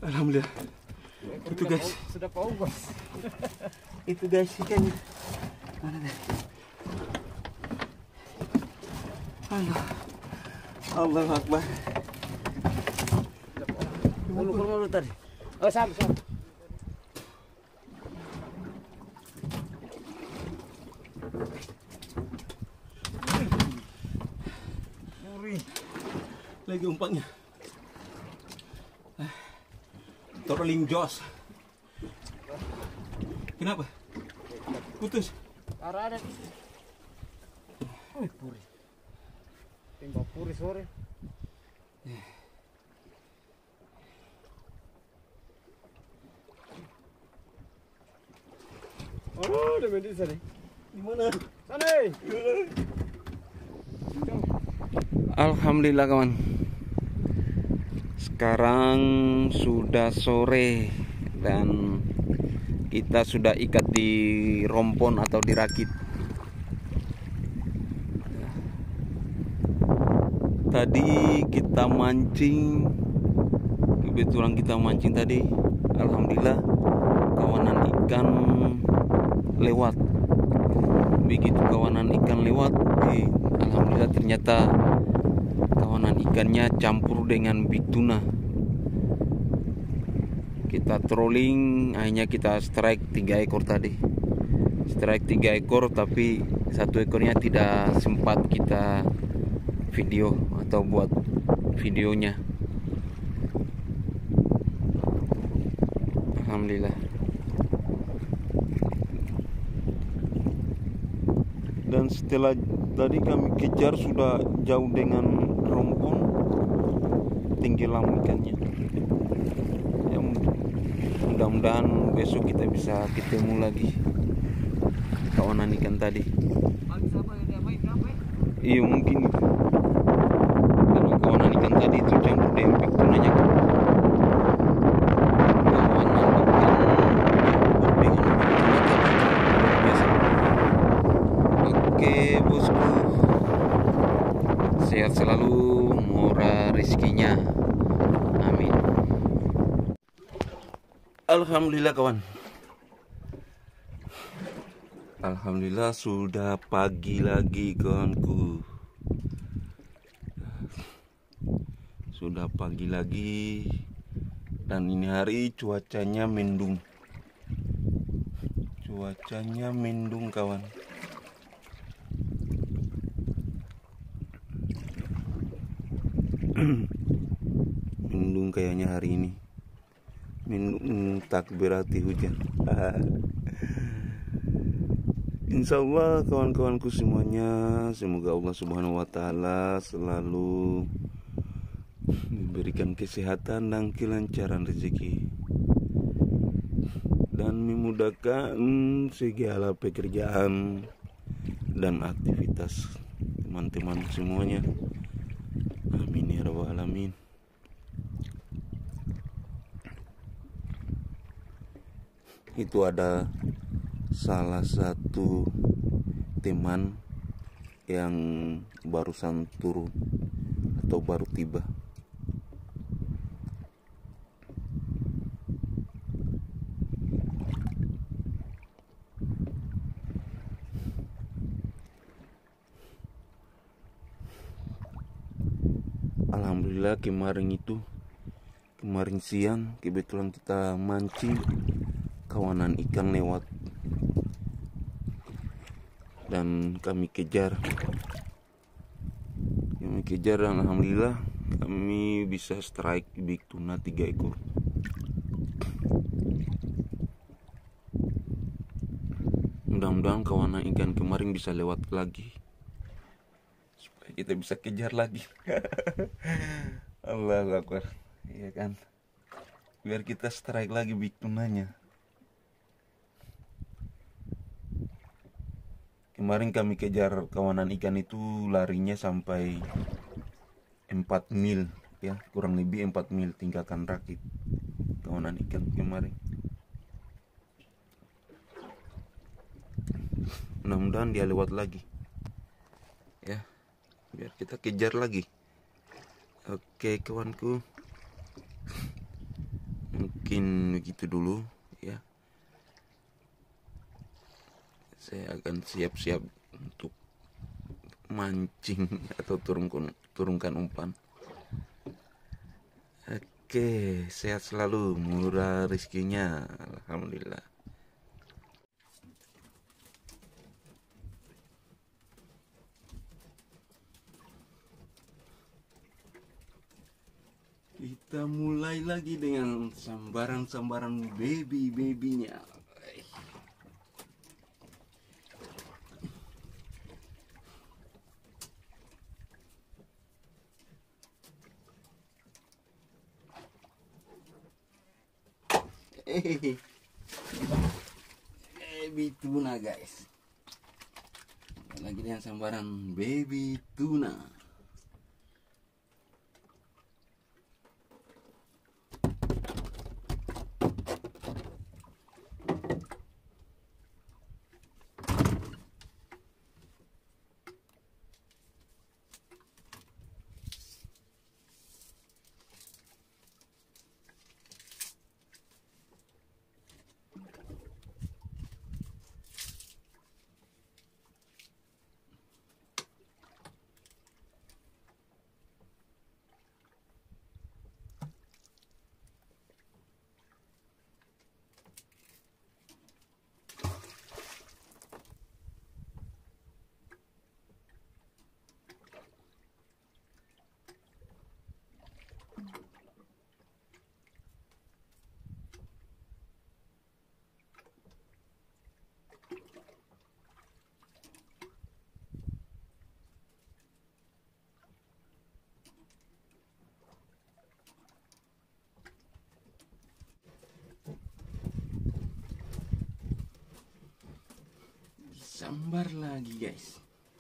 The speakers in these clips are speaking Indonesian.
Alhamdulillah. Itu guys. Sudah paus. Itu guys ikannya. Mana deh? Allah. Allah Akbar. Mulu tadi. Oh, sam. Lagi umpannya. Trolling Joss. Kenapa? Putus. Arah ada. Oh, puri. Tembak puri sore. Oh, udah main di sana. Di mana? Sana. Alhamdulillah kawan. Sekarang sudah sore dan kita sudah ikat di rompon atau dirakit. Tadi kita mancing, kebetulan kita mancing tadi. Alhamdulillah kawanan ikan lewat. Begitu kawanan ikan lewat, alhamdulillah ternyata kawanan ikannya campur dengan big tuna. Kita trolling, akhirnya kita strike 3 ekor tadi. Strike 3 ekor, tapi 1 ekornya tidak sempat kita video atau buat videonya. Alhamdulillah. Dan setelah tadi kami kejar sudah jauh dengan rompon, tenggelam ikannya. Ya, mudah-mudahan besok kita bisa ketemu lagi kawanan ikan tadi. Iya mungkin itu. Karena kawanan ikan tadi itu campur dengan big tunanya. Oke bosku, sehat selalu, murah rezekinya, amin. Alhamdulillah kawan. Alhamdulillah sudah pagi lagi kawanku. Sudah pagi lagi dan ini hari cuacanya mendung. Cuacanya mendung kawan. Mendung kayaknya hari ini. Mendung tak berarti hujan. Insya Allah kawan-kawanku semuanya, semoga Allah Subhanahu wa Ta'ala selalu memberikan kesehatan dan kelancaran rezeki dan memudahkan segala pekerjaan dan aktivitas teman-teman semuanya. Amin ya rabbal alamin. Itu ada salah satu teman yang barusan turun atau baru tiba. Alhamdulillah kemarin siang kebetulan kita mancing, kawanan ikan lewat dan kami kejar dan alhamdulillah kami bisa strike big tuna 3 ekor. Mudah-mudahan kawanan ikan kemarin bisa lewat lagi supaya kita bisa kejar lagi. Allahu Akbar, iya kan, biar kita strike lagi big tunanya. Kemarin kami kejar kawanan ikan itu larinya sampai 4 mil ya, kurang lebih 4 mil tinggalkan rakit kawanan ikan kemarin. Mudah-mudahan dia lewat lagi ya, biar kita kejar lagi. Oke kawanku, mungkin begitu dulu ya. Saya akan siap-siap untuk mancing atau turunkan umpan. Oke, sehat selalu, murah rezekinya, alhamdulillah. Kita mulai lagi dengan sambaran-sambaran baby-babynya. Baby tuna guys. Lagi dengan sambaran baby tuna. Sambar lagi guys.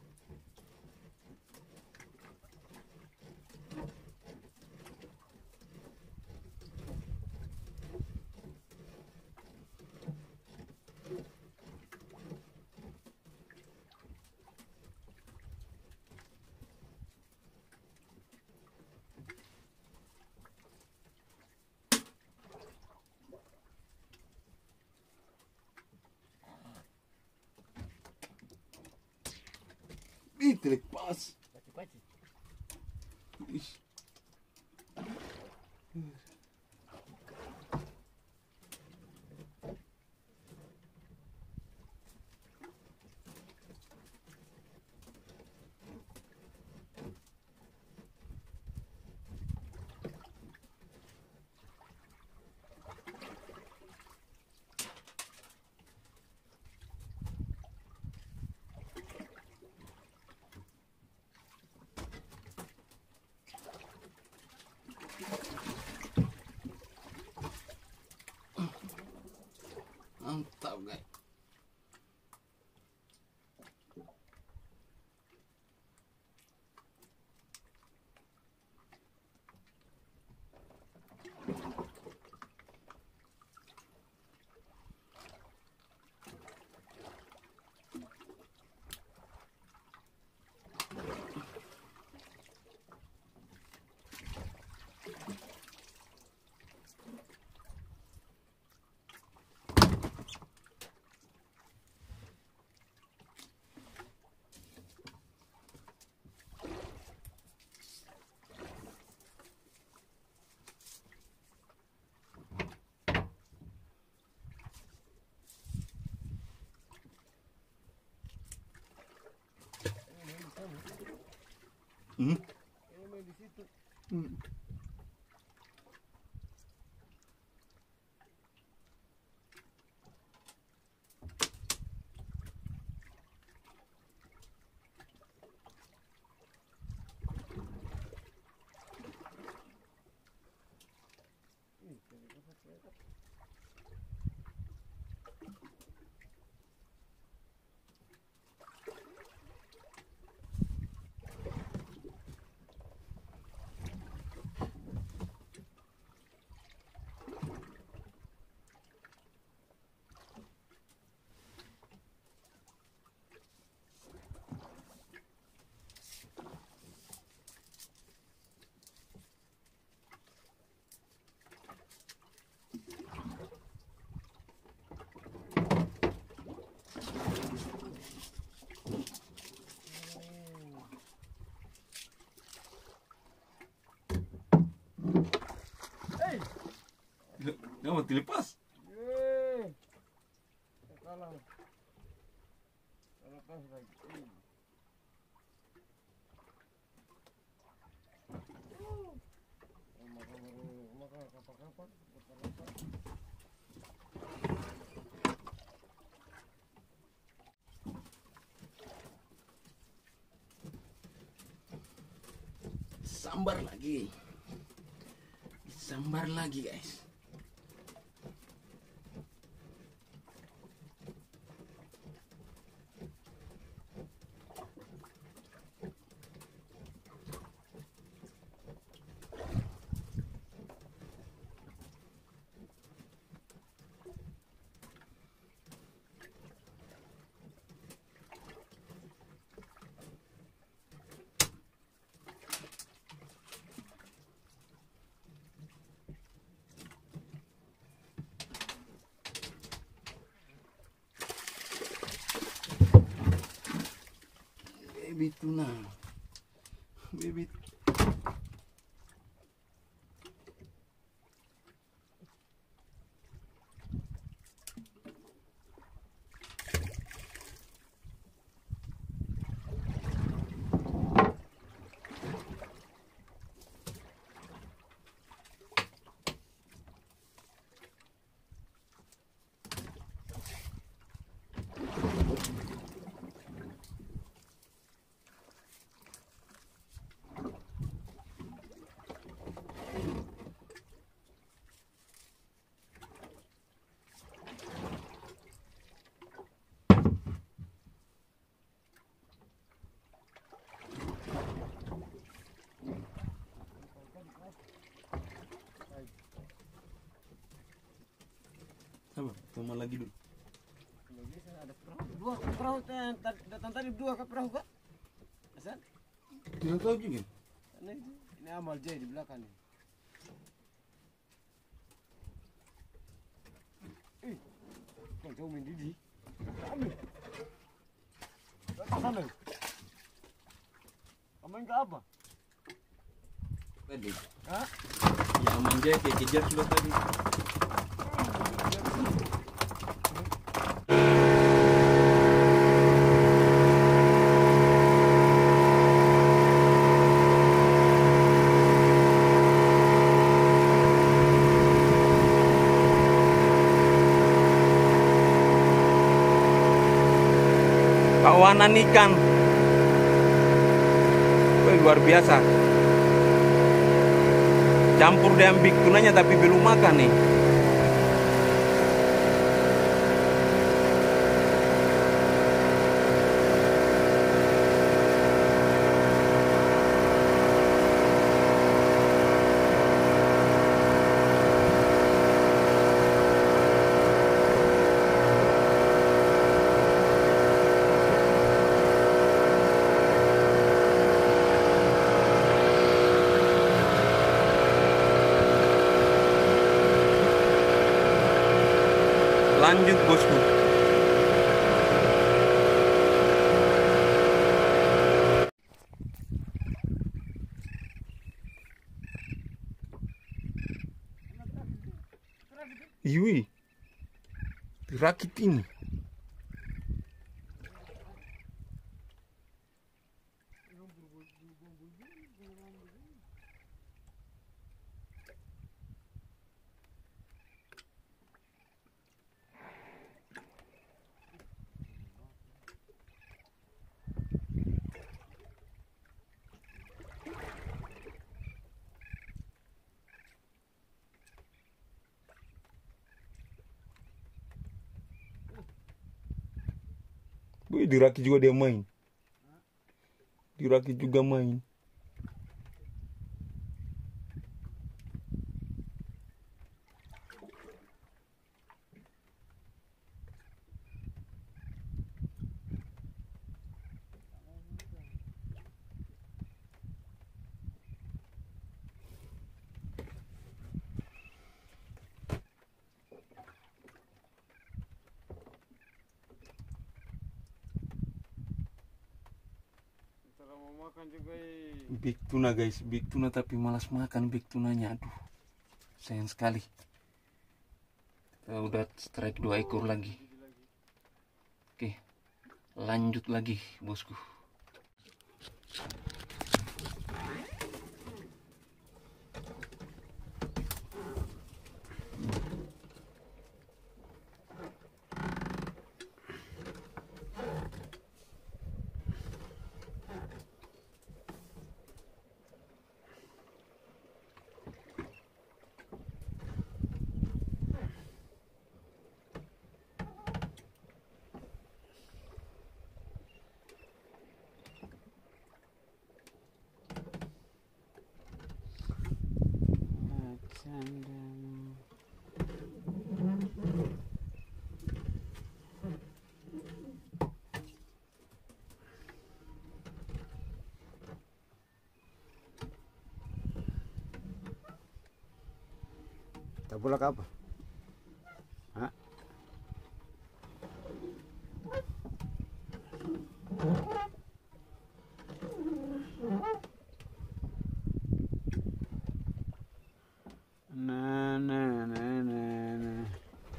Terlepas. Ih. Mantap guys. Hmm? Hmm. Nggak mau dilepas. Kalah. Lepas lagi. Makan kapan-kapan. Sambar lagi. Sambar lagi, guys. Baby tuna. Baby. Sabar, tunggu lagi dulu. Ada perahu. Dua perahu datang tadi dua ke perahu kak. Asal? Tidak tahu juga. Ini amal J di belakang nih. Kau jauh main Didi. Ambil. Sana. Main ke apa? Tadi. Hah? Ya manja kayak kejar sudah tadi. Kawanan ikan. Wih, luar biasa. Campur dengan big tunanya tapi belum makan nih. Lanjut bosku. Yui, dirakit ini. Wih, dirakit juga dia main. Dirakit juga main. Mau makan juga. Big tuna guys, big tuna tapi malas makan big tunanya. Aduh, sayang sekali. Udah strike 2 ekor lagi. Oke, lanjut lagi bosku. Tabulak apa? Hah? Nah.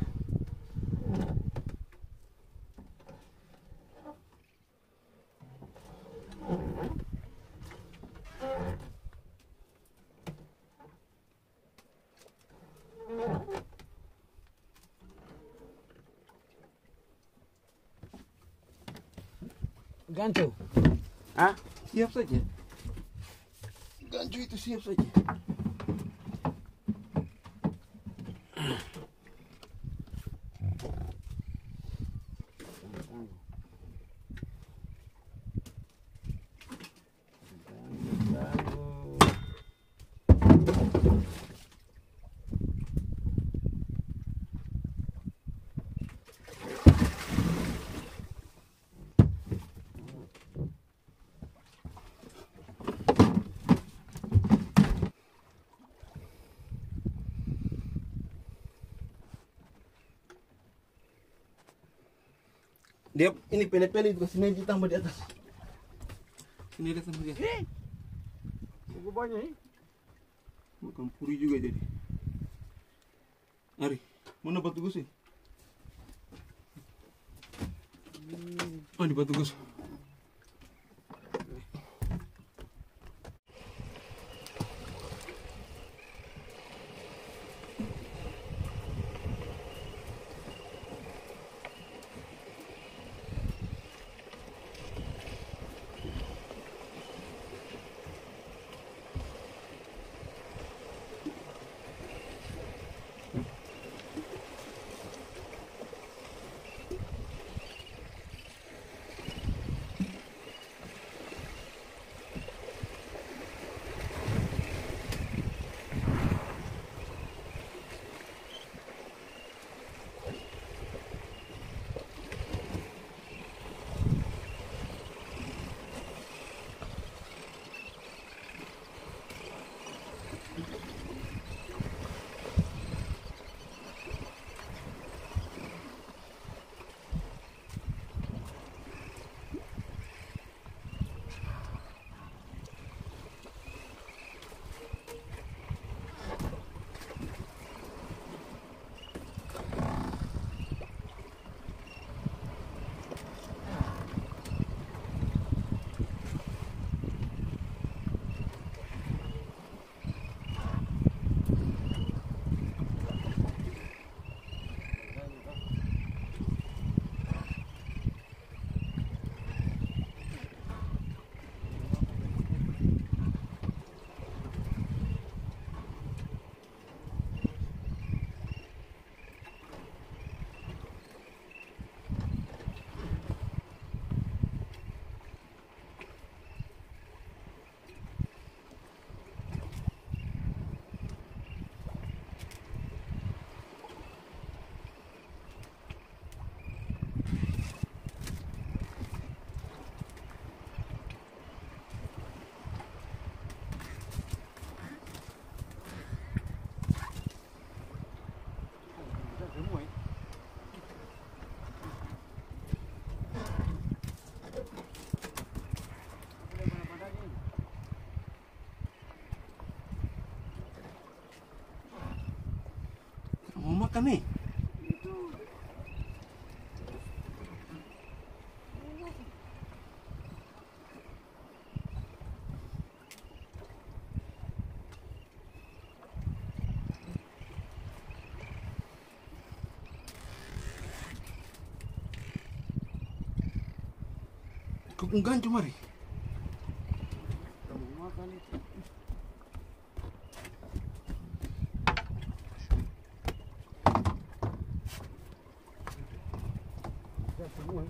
Gancu. Hah? Siap saja. Gancu itu siap saja. Dia ini pele-pele itu sini ditambah di atas. Sini dia tambah di atas. Cukup banyak ini. Bukan puri juga jadi. Ari, mana batu gus? Oh, di batu gus. Mau makan nih? Kau unggan cuma mari. Kamu makan itu. Sudah semua.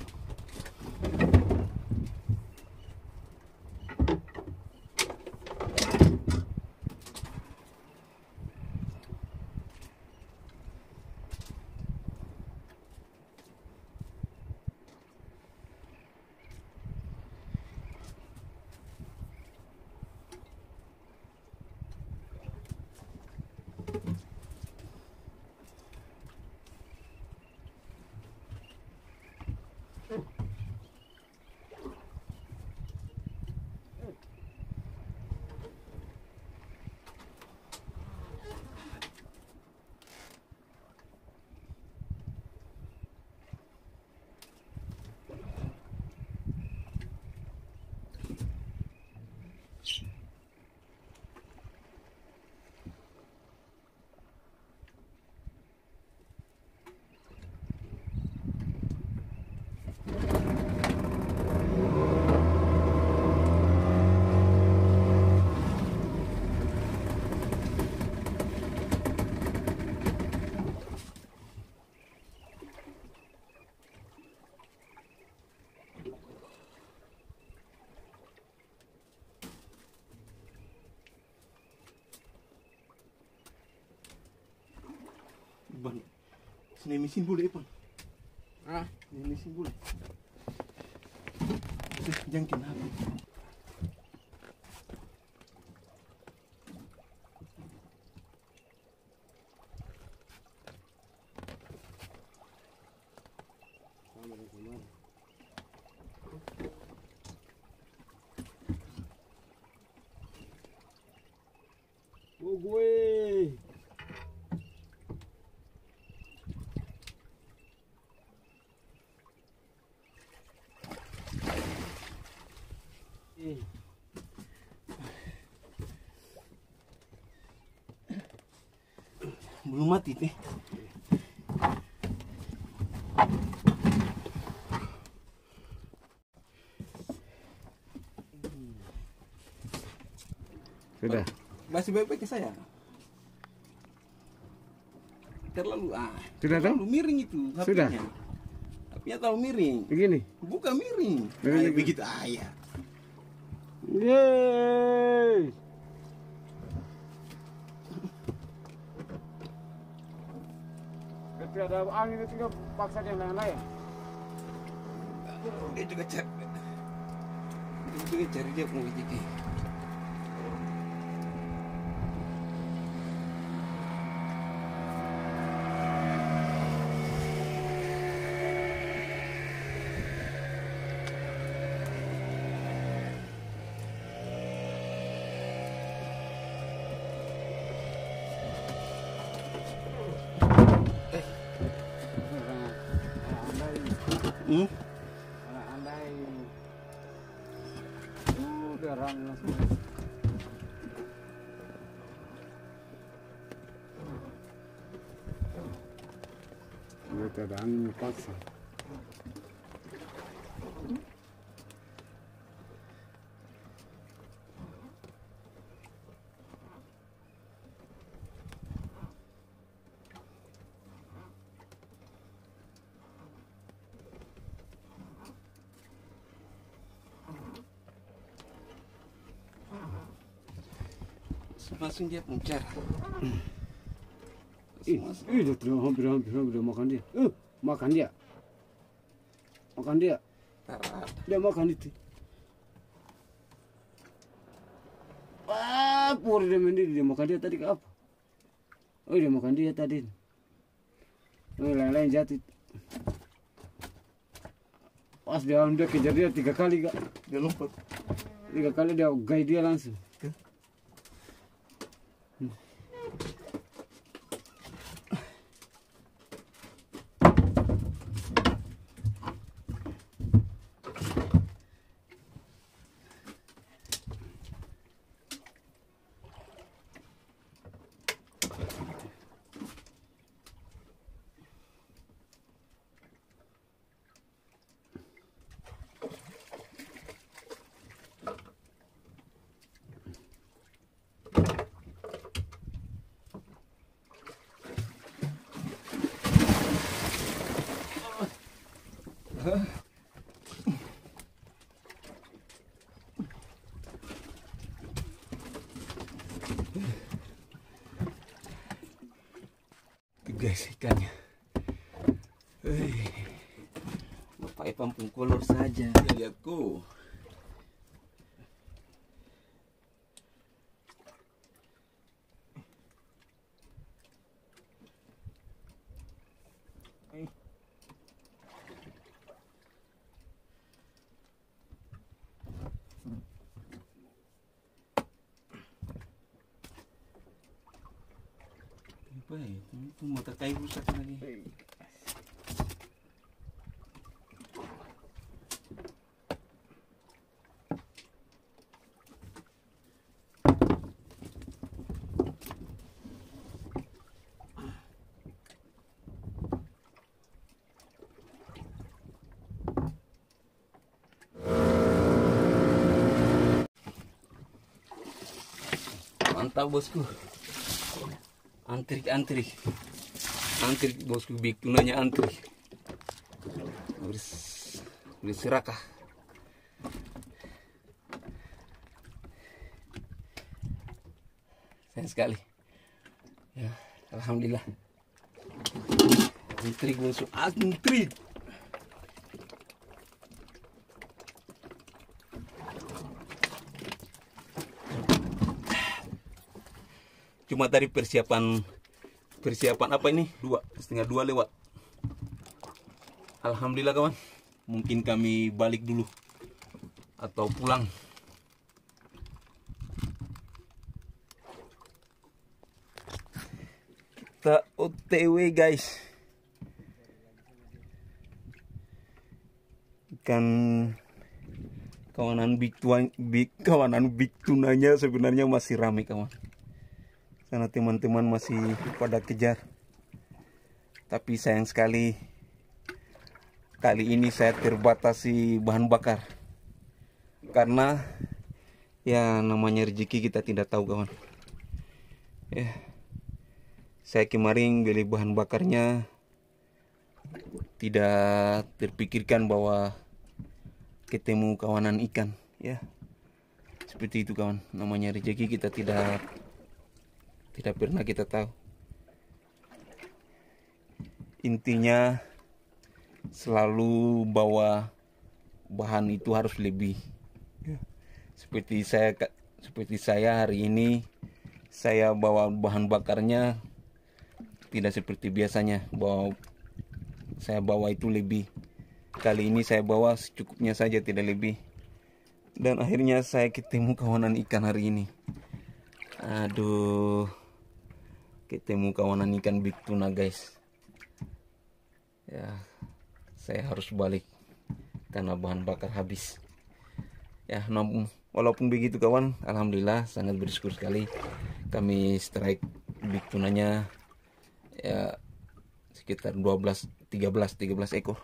Ban. Sini mesin boleh pun. Ah, Ini mesin boleh. Jangkin apa? sama dengan kemarin. Oh gue. Belum mati teh. Sudah. Masih baik-baik ke saya. Terlalu Sudah tahu? terlalu miring itu Sudah. HP-nya. HP-nya terlalu miring. Begini. Bukan miring. Miring. Begitu ya. Yeay. Ketika ada angin itu juga paksa dia lain-lain. Dia juga cari dia mau jadi. Hmm? Andai garang langsung. Itu ada angin paksa. Langsung dia pencar. Dia tuh hampir makan dia. Makan dia. Makan dia. Dia makan itu. Pur dia mendidih, dia makan dia tadi ke apa? Oh dia makan dia tadi. Oh lain-lain jatuh. Pas dia kejar dia 3 kali kak. Dia lompat. 3 kali dia gai dia langsung. Tuh guys ikannya. Bapak Pampung kolor saja. Lihatku. Apa ya? Itu mata kayu rusak lagi. Mantap bosku. Antrik bosku, big tunanya antrik. Harus serakah. Sayang sekali. Ya, alhamdulillah. Antrik bosku, antrik. Cuma tadi persiapan apa ini? 1:30 lewat. Alhamdulillah kawan. Mungkin kami balik dulu atau pulang. Kita OTW guys. Ikan kawanan big tunanya sebenarnya masih ramai kawan. Karena teman-teman masih pada kejar. Tapi sayang sekali kali ini saya terbatasi bahan bakar. Karena ya namanya rezeki kita tidak tahu kawan. Ya. Saya kemarin beli bahan bakarnya tidak terpikirkan bahwa ketemu kawanan ikan ya. Seperti itu kawan, namanya rezeki kita tidak pernah kita tahu. Intinya selalu bawa bahan itu harus lebih. Seperti saya hari ini saya bawa bahan bakarnya tidak seperti biasanya. Saya bawa itu lebih. Kali ini saya bawa secukupnya saja, tidak lebih. Dan akhirnya saya ketemu kawanan ikan hari ini. Aduh. Ketemu kawanan ikan big tuna guys. Ya, saya harus balik karena bahan bakar habis. Ya, walaupun begitu kawan, alhamdulillah sangat bersyukur sekali kami strike big tunanya ya sekitar 13 ekor.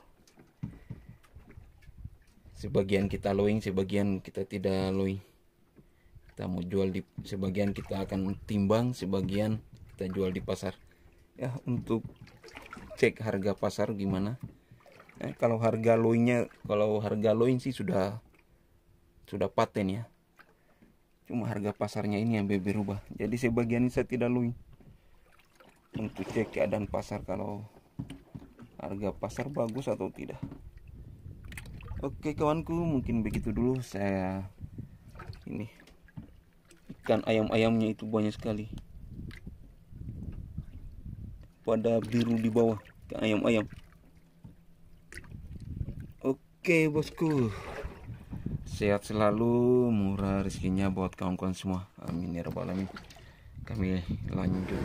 Sebagian kita lowing, sebagian kita tidak lowing. Kita mau jual sebagian kita akan timbang, sebagian kita jual di pasar ya, untuk cek harga pasar gimana. Kalau harga loin sih sudah paten ya, cuma harga pasarnya ini yang berubah. Jadi sebagian saya tidak loin untuk cek keadaan pasar, kalau harga pasar bagus atau tidak. Oke kawanku, mungkin begitu dulu. Saya ini ikan ayam-ayamnya itu banyak sekali pada biru di bawah, ke ayam-ayam. Oke bosku, sehat selalu, murah rezekinya buat kawan-kawan semua, amin ya rabbal alamin. Kami lanjut.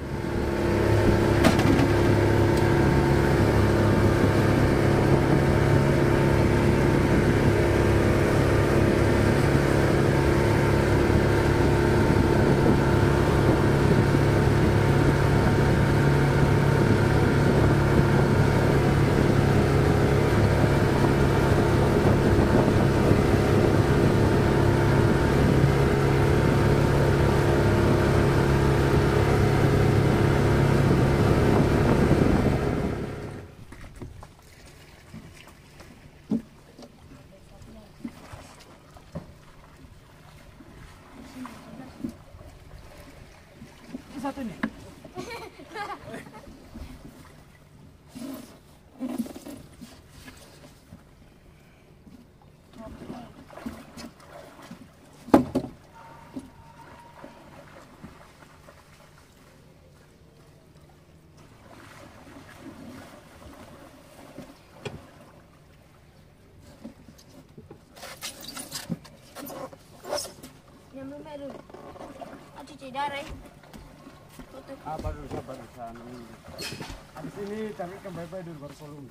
Aduh. Cuci darah. Tutup. Baru barusan. Habis ini cari kembali dulu baru volume.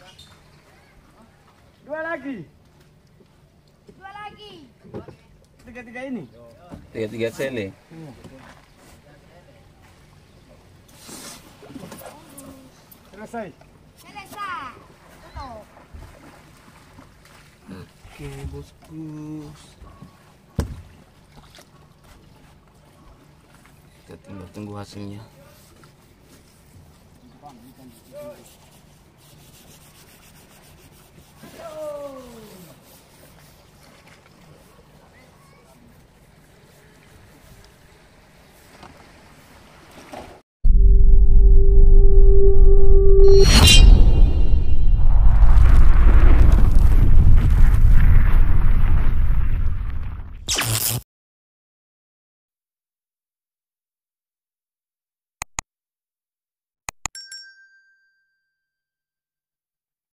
Dua lagi. Tiga ini. 3 sele. Selesai. Selesai. Tutup. Oke, bosku. Kita tinggal tunggu hasilnya.